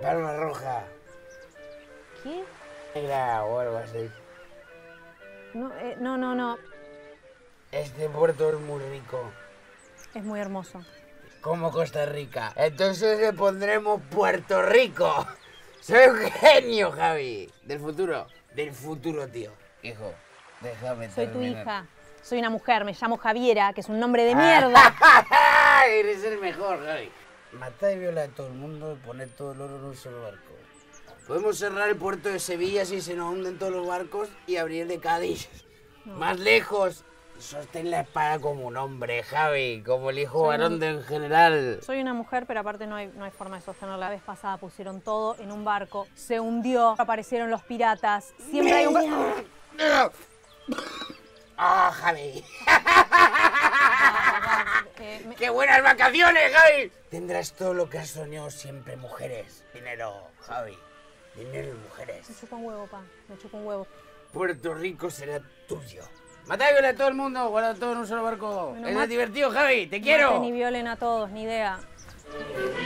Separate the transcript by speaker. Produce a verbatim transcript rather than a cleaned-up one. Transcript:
Speaker 1: Palma roja.
Speaker 2: ¿Qué?
Speaker 1: Negra o algo así.
Speaker 2: No, eh, no, no, no.
Speaker 1: Este puerto es muy rico.
Speaker 2: Es muy hermoso.
Speaker 1: Como Costa Rica. Entonces le pondremos Puerto Rico. Soy un genio, Javi. Del futuro. Del futuro, tío. Hijo, déjame
Speaker 2: Soy tu
Speaker 1: terminar.
Speaker 2: hija. Soy una mujer, me llamo Javiera, que es un nombre de mierda.
Speaker 1: Eres el mejor, Javi. Matar y violar a todo el mundo y poner todo el oro en un solo barco. Podemos cerrar el puerto de Sevilla si se nos hunden todos los barcos y abrir el de Cádiz. No. Más lejos. Sostén la espada como un hombre, Javi, como el hijo varón un... del general.
Speaker 2: Soy una mujer, pero aparte no hay, no hay forma de sostenerlo. La vez pasada pusieron todo en un barco, se hundió, aparecieron los piratas. Siempre hay un...
Speaker 1: ¡Ah, oh, Javi! eh, me... ¡Qué buenas vacaciones, Javi! Tendrás todo lo que has soñado siempre, mujeres. Dinero, Javi. Dinero y mujeres.
Speaker 2: Me chupa un huevo, pa. Me chupa un huevo.
Speaker 1: Puerto Rico será tuyo. Matá y viola a todo el mundo, guarda todo en un solo barco. Bueno, es divertido, Javi, te quiero.
Speaker 2: Maten y violen a todos, ni idea.